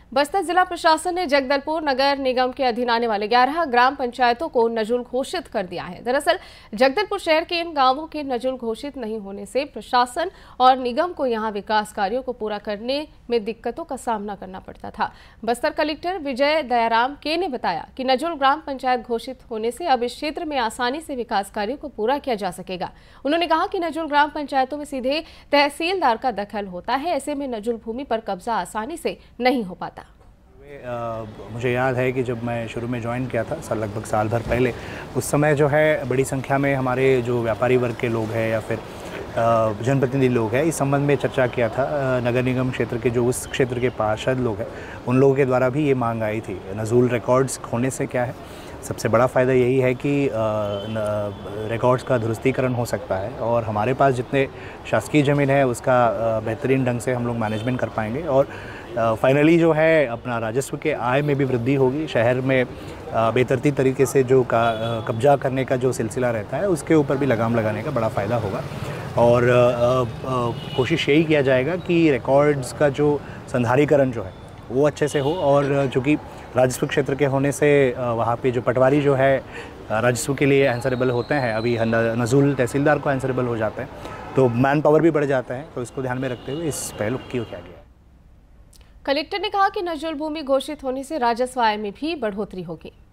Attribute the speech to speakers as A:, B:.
A: बस्तर जिला प्रशासन ने जगदलपुर नगर निगम के अधीन आने वाले 11 ग्राम पंचायतों को नजुल घोषित कर दिया है। दरअसल जगदलपुर शहर के इन गांवों के नजुल घोषित नहीं होने से प्रशासन और निगम को यहां विकास कार्यों को पूरा करने में दिक्कतों का सामना करना पड़ता था। बस्तर कलेक्टर विजय दयाराम के ने बताया कि नजुल ग्राम पंचायत घोषित होने से अब इस क्षेत्र में आसानी से विकास कार्यों को पूरा किया जा सकेगा। उन्होंने कहा कि नजुल ग्राम पंचायतों में सीधे तहसीलदार का दखल होता है, ऐसे में नजुल भूमि पर कब्जा आसानी से नहीं हो पाता।
B: मुझे याद है कि जब मैं शुरू में ज्वाइन किया था लगभग साल भर पहले, उस समय जो है बड़ी संख्या में हमारे जो व्यापारी वर्ग के लोग हैं या फिर जनप्रतिनिधि लोग हैं, इस संबंध में चर्चा किया था। नगर निगम क्षेत्र के जो उस क्षेत्र के पार्षद लोग हैं, उन लोगों के द्वारा भी ये मांग आई थी। नजूल रिकॉर्ड्स होने से क्या है, सबसे बड़ा फ़ायदा यही है कि रिकॉर्ड्स का दुरुस्तीकरण हो सकता है और हमारे पास जितने शासकीय ज़मीन है उसका बेहतरीन ढंग से हम लोग मैनेजमेंट कर पाएंगे और फाइनली जो है अपना राजस्व के आय में भी वृद्धि होगी। शहर में बेतरतीब तरीके से जो कब्जा करने का जो सिलसिला रहता है उसके ऊपर भी लगाम लगाने का बड़ा फ़ायदा होगा और कोशिश यही किया जाएगा कि रिकॉर्ड्स का जो संधारीकरण जो है वो अच्छे से हो और चूँकि राजस्व क्षेत्र के होने से वहाँ पे जो पटवारी जो है राजस्व के लिए आंसरेबल होते हैं, अभी नजूल तहसीलदार को आंसरेबल हो जाते हैं, तो मैन पावर भी बढ़ जाता है। तो इसको ध्यान में रखते हुए इस पहलू किया गया है।
A: कलेक्टर ने कहा कि नजुल भूमि घोषित होने से राजस्व आय में भी बढ़ोतरी होगी।